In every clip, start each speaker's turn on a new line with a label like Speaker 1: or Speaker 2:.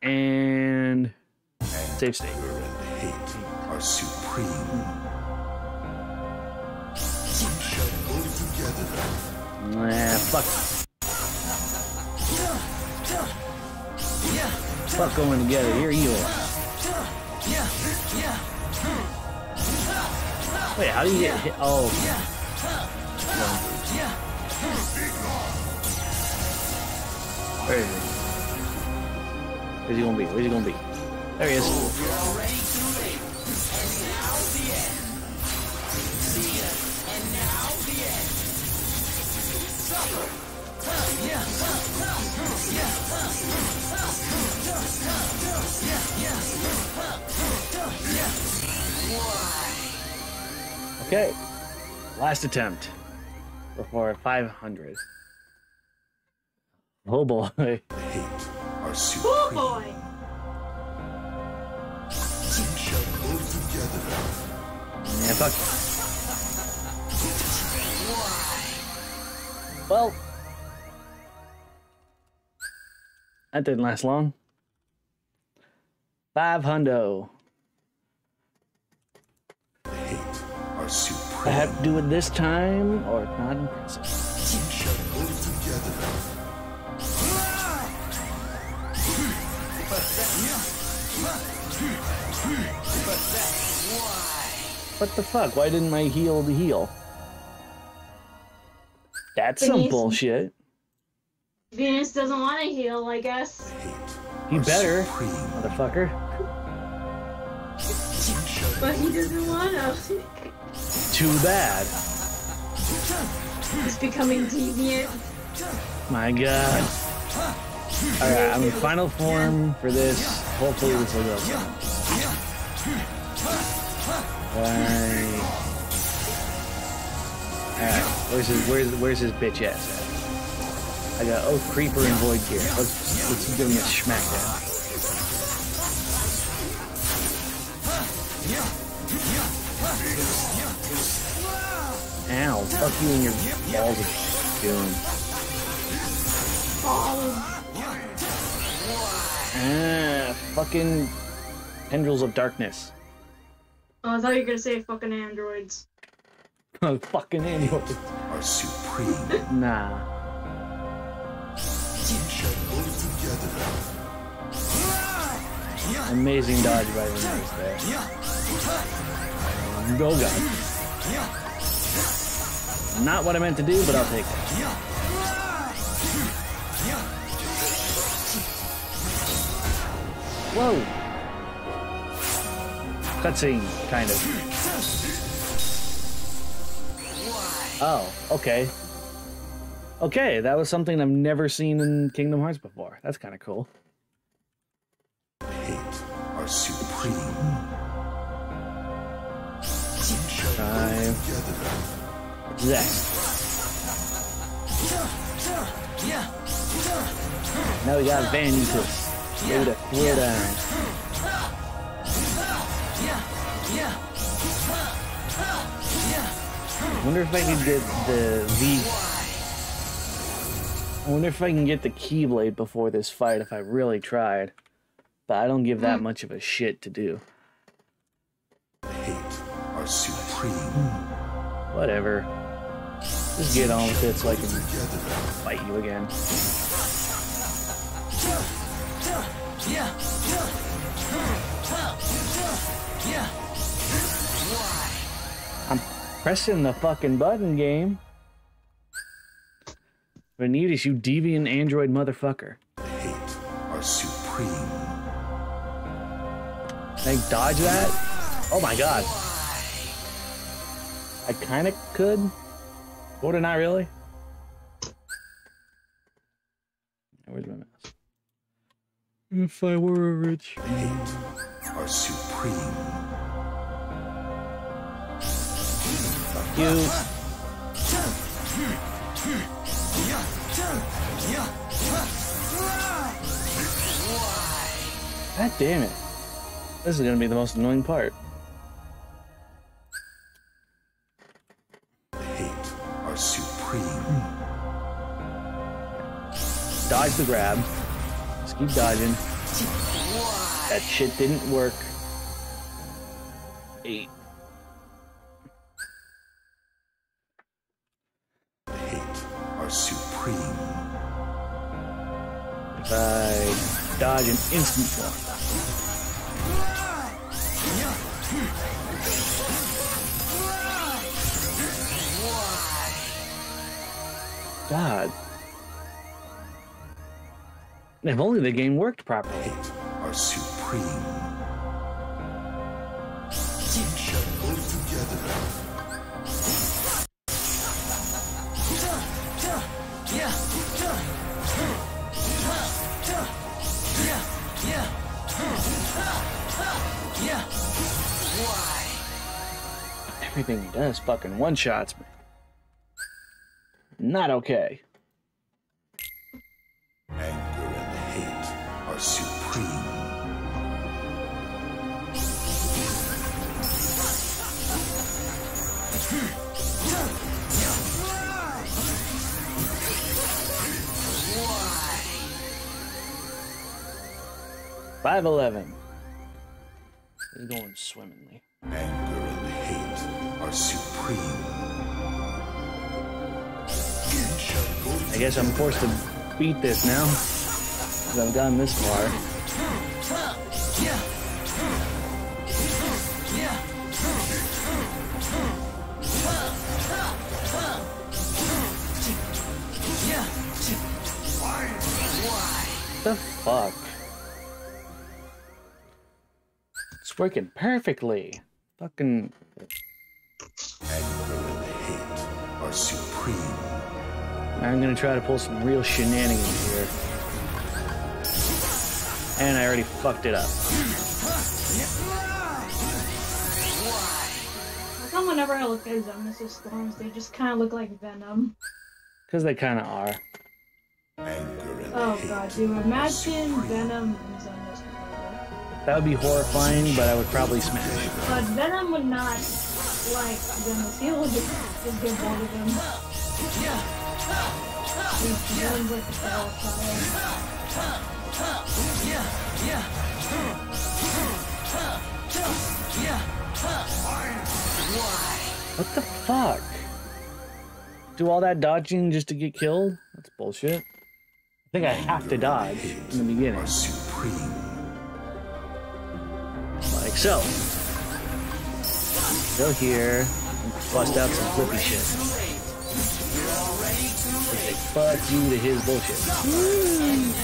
Speaker 1: And save state.
Speaker 2: Anger and hate are supreme. We shall go together.
Speaker 1: Nah, fuck. Fuck going together. You're evil. Wait, how do you get hit? Oh. No. Where is he? Where's he gonna be? Where's he gonna be? There he is. Okay, last attempt before 500. Oh boy.
Speaker 2: Hate are supreme.
Speaker 3: Oh boy.
Speaker 2: We shall go together.
Speaker 1: Yeah, fuck. Well, that didn't last long. 500.
Speaker 2: Are supreme.
Speaker 1: I have to do it this time, or it's not impressive.
Speaker 2: We shall go together.
Speaker 1: What the fuck? Why didn't I heal the heal? That's some bullshit.
Speaker 3: Venus doesn't want to heal, I guess.
Speaker 1: He better,
Speaker 2: Supreme.
Speaker 1: motherfucker.
Speaker 3: But he doesn't want to.
Speaker 1: Too bad.
Speaker 3: He's becoming deviant.
Speaker 1: My god. Alright, I'm in final form for this. Hopefully this will go. Alright, where's his bitch ass at? I got Oath Creeper and Void Gear. Let's give him a smackdown. Ow, fuck you and your balls of doom. Ah, fucking tendrils of darkness.
Speaker 3: Oh, I thought you were gonna say fucking androids.
Speaker 1: Fucking androids.
Speaker 2: Are supreme.
Speaker 1: Nah.
Speaker 2: We shall go together.
Speaker 1: Amazing dodge by the nice there. Go God. Not what I meant to do, but I'll take it. Whoa. Cutscene, kind of. Oh, okay. Okay, that was something I've never seen in Kingdom Hearts before. That's kind of cool.
Speaker 2: Hate are supreme.
Speaker 1: Time. That. Now we got Vanitas. Ready to throw down. I wonder if I could get the I wonder if I can get the Keyblade before this fight if I really tried. But I don't give that much of a shit to do.
Speaker 2: Hate are supreme.
Speaker 1: Whatever. Just get on with it so I can fight you again. I'm pressing the fucking button, game. Vanitas, you deviant android motherfucker.
Speaker 2: Hate are supreme.
Speaker 1: Can I dodge that? Oh my god. I kinda could. Or not really. Where's my mouse? If I were a rich man.
Speaker 2: Are supreme.
Speaker 1: Fuck you. God damn it. This is gonna be the most annoying part.
Speaker 2: Hate are supreme.
Speaker 1: Dodge the grab. Just keep dodging. That shit didn't work. 8.
Speaker 2: Hate are supreme.
Speaker 1: If I dodge an instant form. God. If only the game worked properly.
Speaker 2: Hate are supreme. We shall go together.
Speaker 1: Everything he does fucking one-shots me. Not okay.
Speaker 2: Anger and hate are supreme.
Speaker 1: Why? 5-11. He's going swimmingly.
Speaker 2: Anger and hate are supreme.
Speaker 1: I guess I'm forced to beat this now, because I've gone this far. What the fuck? It's working perfectly. Fucking...
Speaker 2: Anger and hate are supreme.
Speaker 1: I'm gonna try to pull some real shenanigans here. And I already fucked it up.
Speaker 3: How come whenever I look at XEMNAS storms, they just kind of look like Venom?
Speaker 1: Because they kind of are.
Speaker 2: Anger and
Speaker 3: Oh
Speaker 2: hate
Speaker 3: god, dude,
Speaker 2: are
Speaker 3: imagine
Speaker 2: supreme.
Speaker 3: Venom and XEMNAS together.
Speaker 1: That would be horrifying, but I would probably smash.
Speaker 3: But Venom would not like XEMNAS. He would just get bored of him. Venom's like the feral child.
Speaker 1: What the fuck? Do all that dodging just to get killed? That's bullshit. I think I have to dodge in the beginning.
Speaker 2: Are supreme.
Speaker 1: Like so. Go here and bust out some flippy shit. Say fuck you to his bullshit.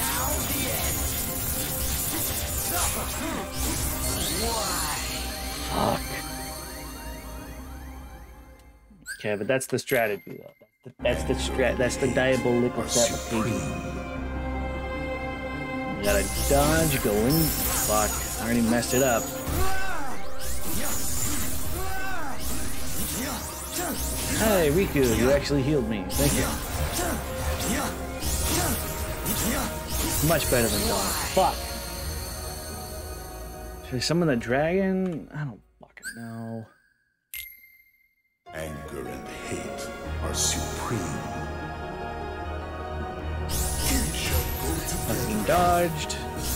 Speaker 1: Fuck. Okay, but that's the strategy though. That's the diabolical strategy. You gotta dodge, go in. Fuck. I already messed it up. Hey, Riku, you actually healed me. Thank you. Much better than Dawn. Fuck. Should I summon the dragon? I don't fucking know.
Speaker 2: Anger and hate are supreme.
Speaker 1: Fucking dodged.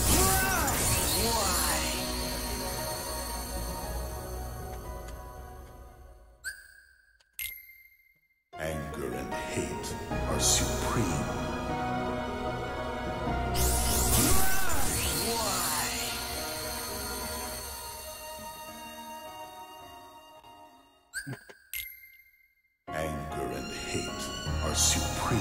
Speaker 2: Anger and hate are supreme. Anger and hate are supreme.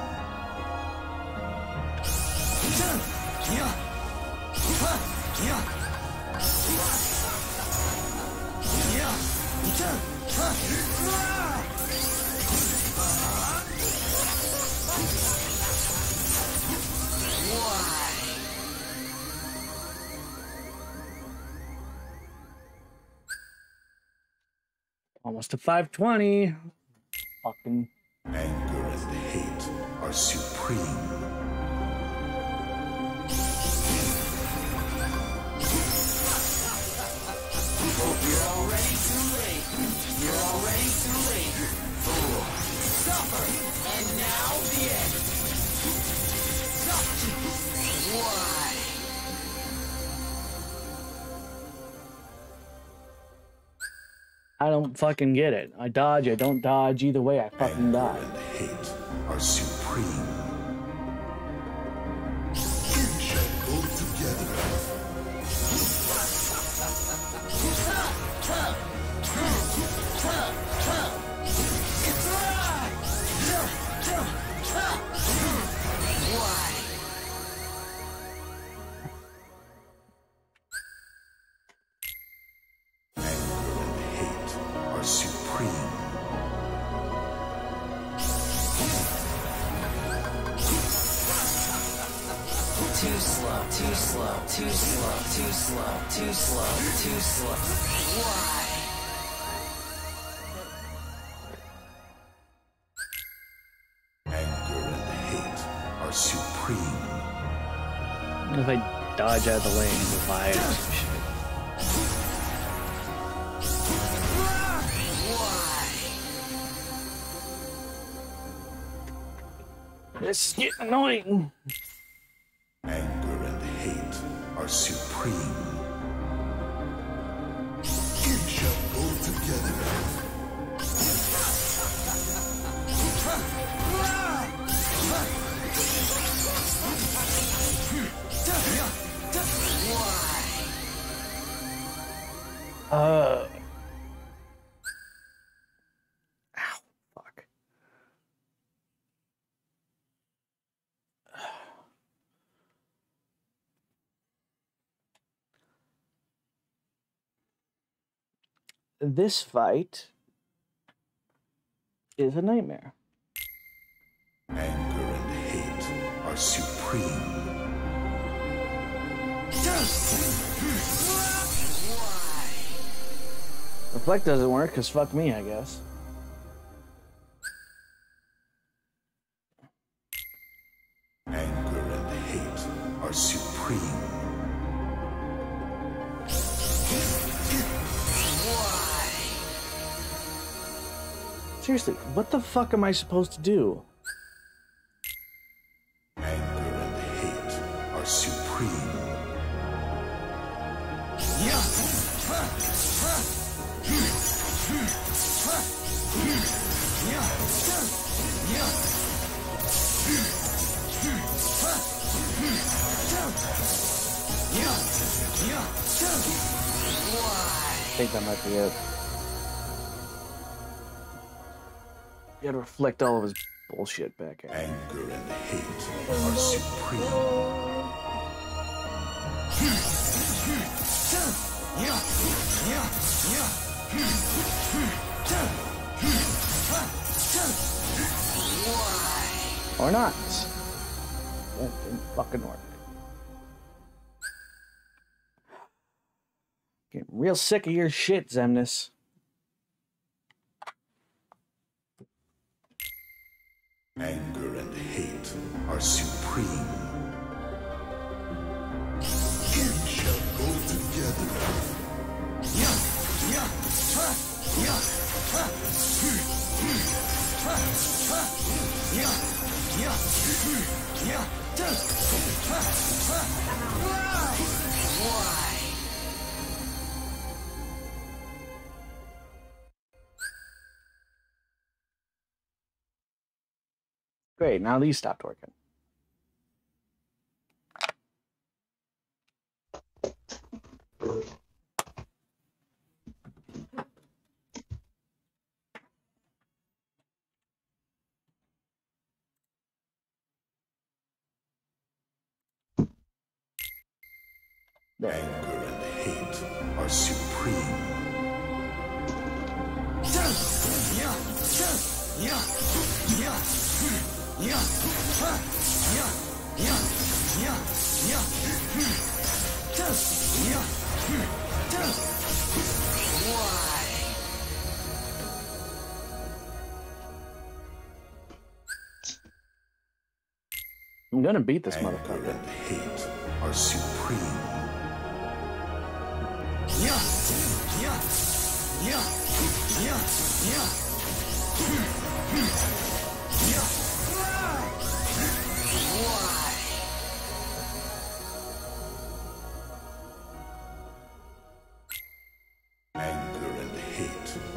Speaker 1: Almost to 520. Fucking.
Speaker 2: Anger and hate are supreme.
Speaker 4: You're already too late. You're already too late. Suffer. And now the end. Why?
Speaker 1: I don't fucking get it. I dodge, I don't dodge. Either way, I fucking die.
Speaker 2: Anger and hate are supreme. They shall go together. Anger and hate are supreme.
Speaker 4: Too slow, too slow, too slow, too slow, too slow, too slow. Why?
Speaker 2: Anger and hate are supreme.
Speaker 1: If I dodge out of the lane, the fire or some shit. This is getting annoying.
Speaker 2: Anger and hate are supreme. They shall go together.
Speaker 1: Ow, fuck. This fight is a nightmare.
Speaker 2: Anger and hate are supreme.
Speaker 1: Reflect doesn't work because fuck me, I guess.
Speaker 2: Anger and hate are supreme.
Speaker 1: Seriously, what the fuck am I supposed to do?
Speaker 2: Anger and hate are supreme.
Speaker 1: I think that might be it. You gotta reflect all of his bullshit back at him.
Speaker 2: Anger and hate are supreme.
Speaker 1: Or not. That didn't fucking work. Getting real sick of your shit, XEMNAS.
Speaker 2: Anger and hate are supreme. They shall go together.
Speaker 1: Great, now these stopped working. There.
Speaker 2: Anger and hate are supreme.
Speaker 1: I'm gonna beat this
Speaker 2: Anger
Speaker 1: motherfucker.
Speaker 2: and hate are supreme. Anger and hate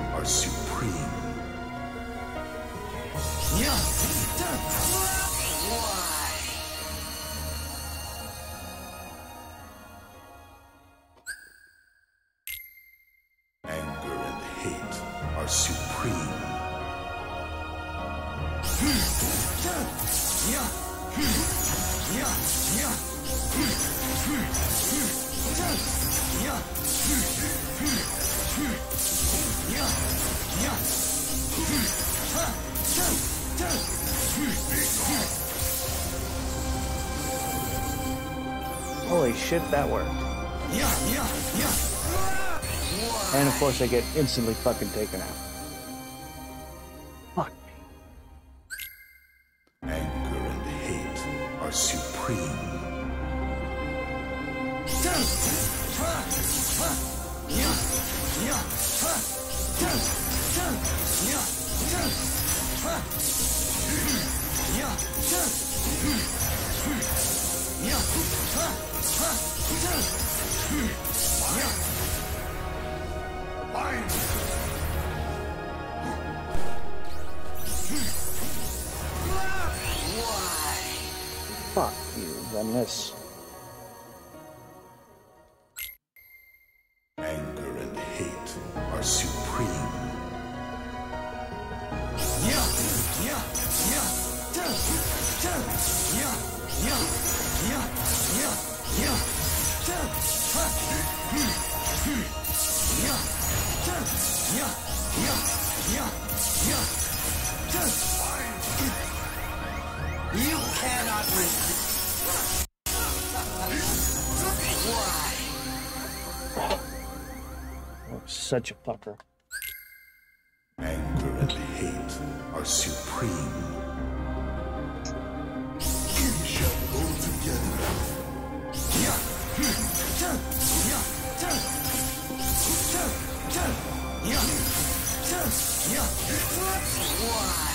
Speaker 2: supreme.
Speaker 1: Holy shit, that worked. And of course I get instantly fucking taken out. Fuck me.
Speaker 2: Anger and hate are supreme.
Speaker 1: Fuck you, Xemnas.
Speaker 2: Anger and hate are supreme.
Speaker 4: You cannot resist. Why?
Speaker 1: Oh, such a fucker.
Speaker 2: Anger and hate are supreme. We shall go together.
Speaker 4: Why?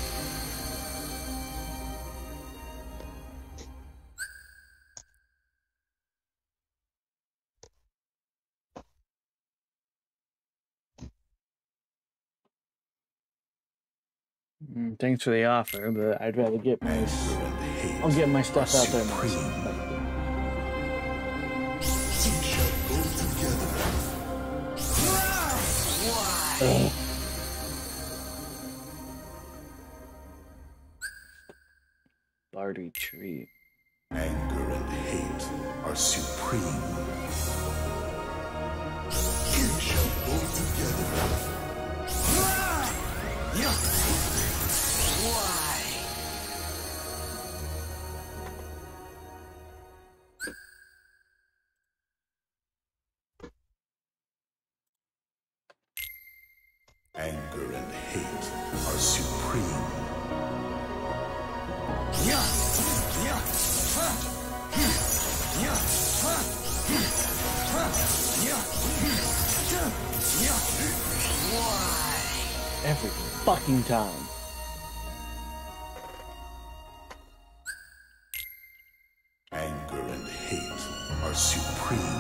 Speaker 1: Thanks for the offer, but I'd rather get my...
Speaker 2: Anger and hate
Speaker 1: I'll get my stuff
Speaker 2: are
Speaker 1: out there
Speaker 2: supreme.
Speaker 1: myself.
Speaker 2: We shall go together.
Speaker 4: Why?
Speaker 1: Barty tree.
Speaker 2: Anger and hate are supreme. We shall go together.
Speaker 4: Why?
Speaker 2: Anger and hate are supreme.
Speaker 4: Why?
Speaker 1: Every fucking time.
Speaker 2: Anger and hate are supreme.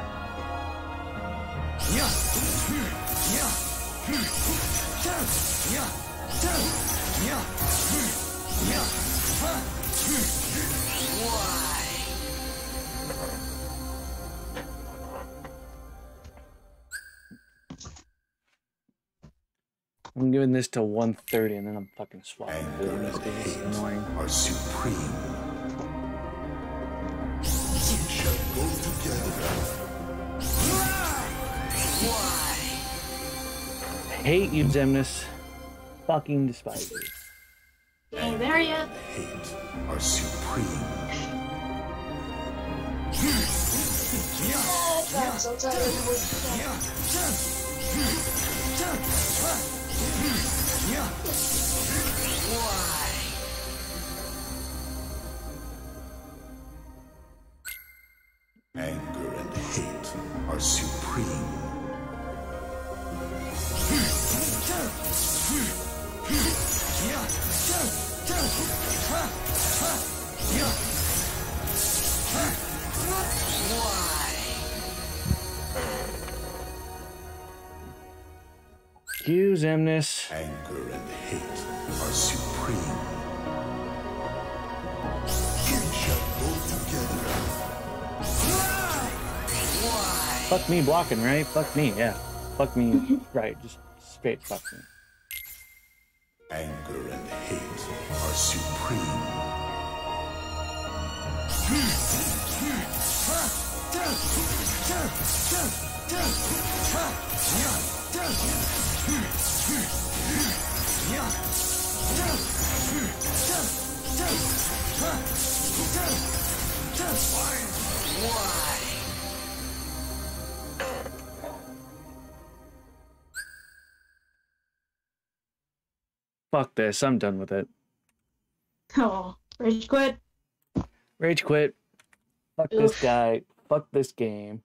Speaker 4: Why?
Speaker 1: I'm giving this to 130 and then I'm fucking swapping.
Speaker 2: Anger and
Speaker 1: This is
Speaker 2: hate
Speaker 1: annoying.
Speaker 2: are supreme. We shall go together.
Speaker 4: Why?
Speaker 1: Hate you, Xemnas. Fucking despise you.
Speaker 3: Ain't there yet.
Speaker 2: Hate are supreme.
Speaker 3: I'm so tired of
Speaker 4: Why?
Speaker 2: Anger and hate are supreme.
Speaker 4: Why?
Speaker 1: You, Xemnas.
Speaker 2: Anger and hate are supreme. We shall go together.
Speaker 4: Why?
Speaker 1: Fuck me blocking, right? Fuck me, yeah. Fuck me, right. Just straight fucking.
Speaker 2: Anger and hate are supreme.
Speaker 1: Fuck this, I'm done with it.
Speaker 3: Oh, rage quit.
Speaker 1: Rage quit. Fuck
Speaker 3: Oof.
Speaker 1: this guy. Fuck this game.